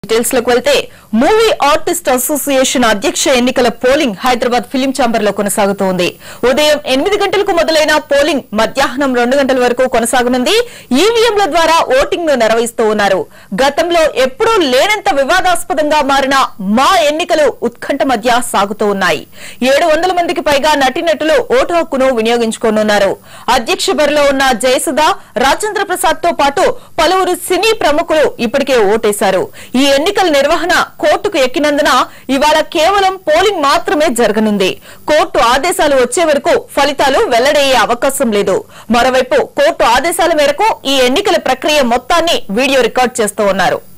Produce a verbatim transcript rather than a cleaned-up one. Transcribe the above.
Details లోకి వెళ్తే movie artist association అధ్యక్ష ఎన్నికల పోలింగ్ హైదరాబాద్ ఫిలిం ఛాంబర్ లో కొనసాగుతోంది. ఉదయం ఎనిమిది గంటలకు మొదలైన పోలింగ్ మధ్యాహ్నం రెండు గంటల వరకు కొనసాగనుంది. ఈవీఎంల ద్వారా ఓటింగ్ ను నిర్వహిస్తూ ఉన్నారు. గతంలో ఎప్పుడూ లేనంత వివాదాస్పదంగా మారిన మా ఎన్నికలు ఉత్కంఠ మధ్య సాగుతూ ఉన్నాయి. ఏడు వందల మందికి పైగా నటీనటులు ఓటు హక్కును వినియోగించుకోనున్నారు. అధ్యక్ష బరిలో ఉన్న జయసుధ, రాజేంద్ర ప్రసాద్ తో పాటు పలువురు సినీ ప్రముఖులు ఇప్పటికే ఓటేశారు. ఈ ఎన్నికల నిర్వహణ కోర్టుకు ఎక్కినందున ఇవాళ కేవలం పోలింగ్ మాత్రమే జరగనుంది. కోర్టు ఆదేశాలు వచ్చే వరకు ఫలితాలు వెల్లడయ్యే అవకాశం లేదు. మరోవైపు కోర్టు ఆదేశాల మేరకు ఈ ఎన్నికల ప్రక్రియ మొత్తాన్ని వీడియో రికార్డ్ చేస్తూ ఉన్నారు.